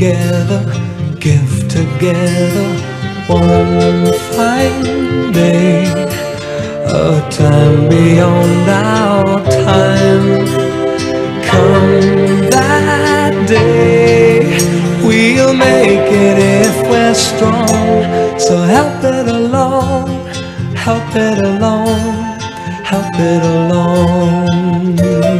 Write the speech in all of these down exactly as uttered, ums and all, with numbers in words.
together, give together one fine day, a time beyond our time. Come that day, we'll make it if we're strong. So help it along, help it along, help it along.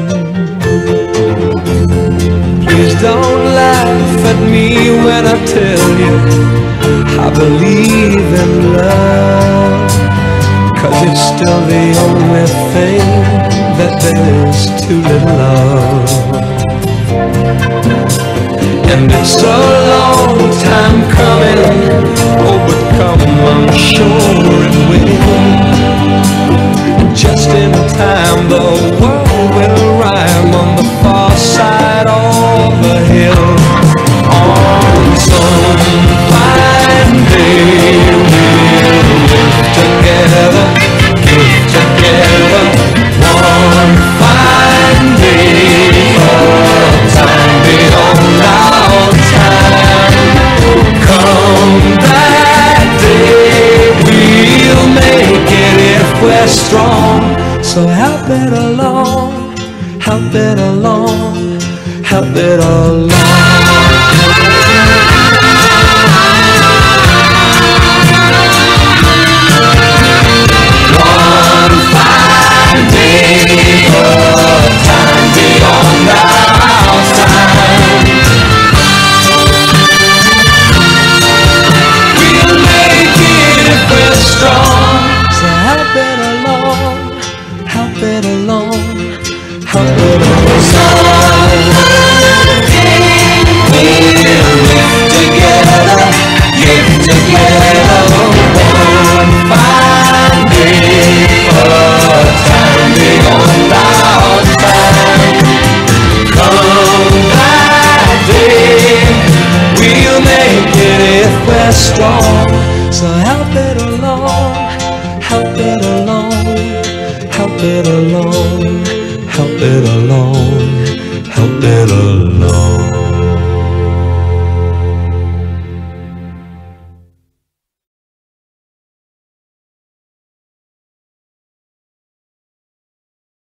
Please don't laugh at me when I tell you I believe in love, 'cause it's still the only thing that there's too little of. And it's a long time coming, oh but come, I'm sure it will. Just in time the world will rhyme on the far side of the hill. On some fine day we'll live together, live together. One fine day, a time beyond our time. Come that day, we'll make it if we're strong. So help it along, help it along, help it along. One fine day, a time beyond our time. We'll make it if we're strong. So help it along, help it along, help it along. We'll live together, live together. One fine day, a time beyond our time. Come that day, we'll make it if we're strong. So help it along, help it along, help it along.